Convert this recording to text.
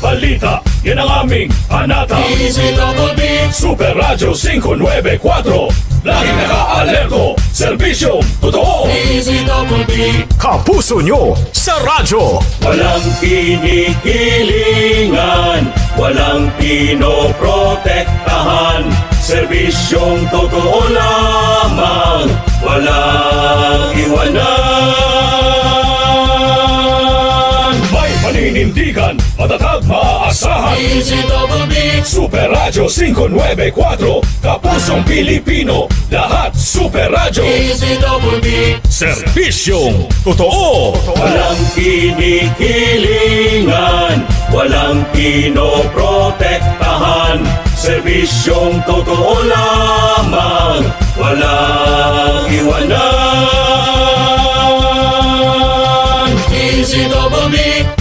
balita, yan ang aming hanata. DZBB Super Radyo 594, laging naka-alerto, serbisyong totoo. DZBB Kapuso nyo sa radyo. Walang kinikilingan, walang pinoprotektahan, serbisyong totoo lamang, walang iwanan. May paninindigan, matatag maaasahan. DZBB Super Radyo 594, kapusong Pilipino, lahat Super Radyo. DZBB Serbisyong totoo. walang kinikilingan, walang pinoprotektahan, serbisyong totoo lamang, walang iwanan. DZBB